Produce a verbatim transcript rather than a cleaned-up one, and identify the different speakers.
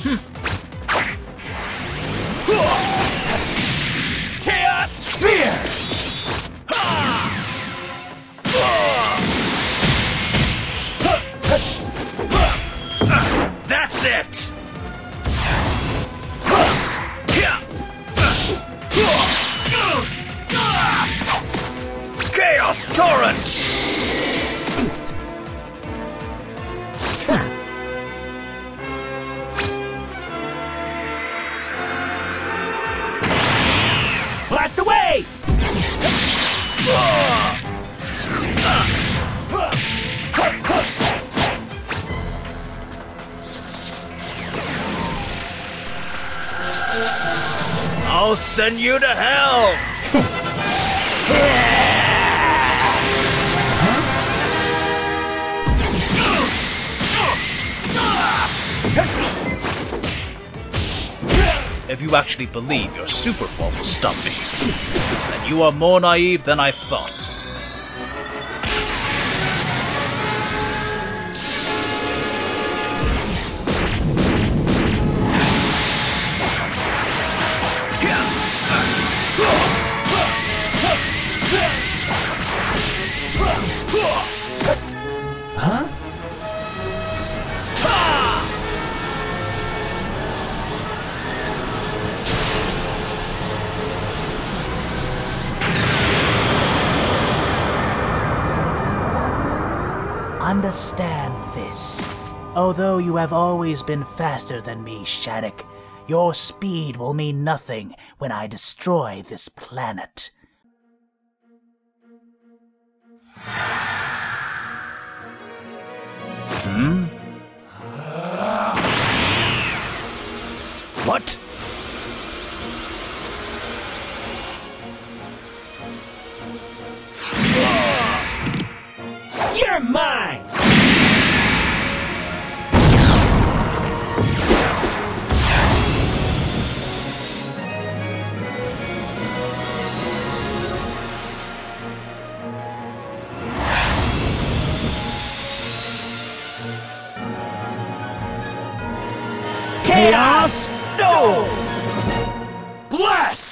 Speaker 1: Chaos Sphere! That's it! Chaos Torrent! Blast away! I'll send you to hell! If you actually believe your super form will stop me, then you are more naive than I thought.
Speaker 2: Huh?
Speaker 3: Understand this. Although you have always been faster than me, Shadic, your speed will mean nothing when I destroy this planet.
Speaker 1: Hmm? What?
Speaker 2: You're mine! Chaos! No!
Speaker 1: Blast!